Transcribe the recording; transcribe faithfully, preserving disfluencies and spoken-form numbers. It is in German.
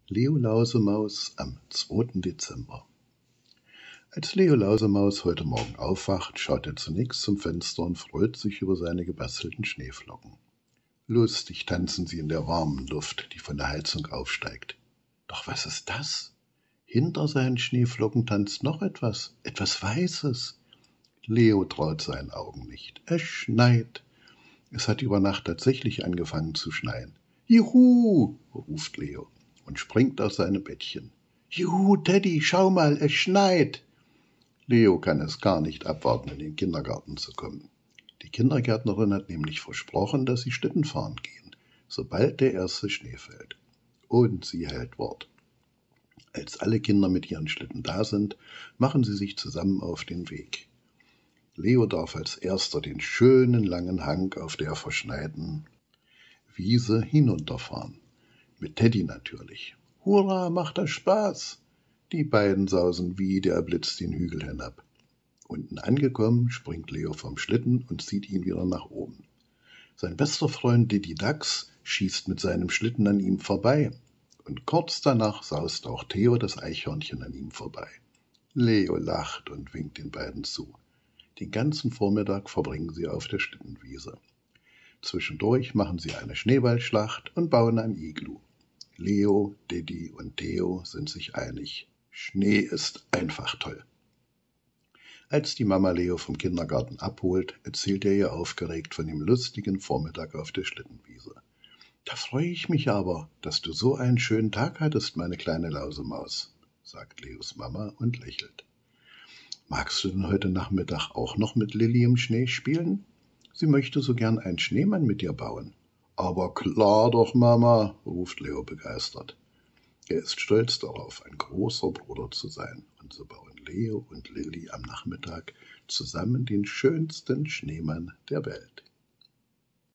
Leo Lausemaus am zweiten Dezember. Als Leo Lausemaus heute Morgen aufwacht, schaut er zunächst zum Fenster und freut sich über seine gebastelten Schneeflocken. Lustig tanzen sie in der warmen Luft, die von der Heizung aufsteigt. Doch was ist das? Hinter seinen Schneeflocken tanzt noch etwas, etwas Weißes. Leo traut seinen Augen nicht. Es schneit. Es hat über Nacht tatsächlich angefangen zu schneien. Juhu, ruft Leo und springt aus seinem Bettchen. Juhu, Teddy, schau mal, es schneit. Leo kann es gar nicht abwarten, in den Kindergarten zu kommen. Die Kindergärtnerin hat nämlich versprochen, dass sie Schlitten fahren gehen, sobald der erste Schnee fällt. Und sie hält Wort. Als alle Kinder mit ihren Schlitten da sind, machen sie sich zusammen auf den Weg. Leo darf als erster den schönen langen Hang auf der verschneiten Wiese hinunterfahren. Mit Teddy natürlich. Hurra, macht das Spaß! Die beiden sausen wie der Blitz den Hügel hinab. Unten angekommen, springt Leo vom Schlitten und zieht ihn wieder nach oben. Sein bester Freund Diddy Dax schießt mit seinem Schlitten an ihm vorbei. Und kurz danach saust auch Theo das Eichhörnchen an ihm vorbei. Leo lacht und winkt den beiden zu. Den ganzen Vormittag verbringen sie auf der Schlittenwiese. Zwischendurch machen sie eine Schneeballschlacht und bauen ein Iglu. Leo, Diddy und Theo sind sich einig. Schnee ist einfach toll. Als die Mama Leo vom Kindergarten abholt, erzählt er ihr aufgeregt von dem lustigen Vormittag auf der Schlittenwiese. Da freue ich mich aber, dass du so einen schönen Tag hattest, meine kleine Lausemaus, sagt Leos Mama und lächelt. Magst du denn heute Nachmittag auch noch mit Lilli im Schnee spielen? Sie möchte so gern einen Schneemann mit dir bauen. Aber klar doch, Mama, ruft Leo begeistert. Er ist stolz darauf, ein großer Bruder zu sein. Und so bauen Leo und Lilli am Nachmittag zusammen den schönsten Schneemann der Welt.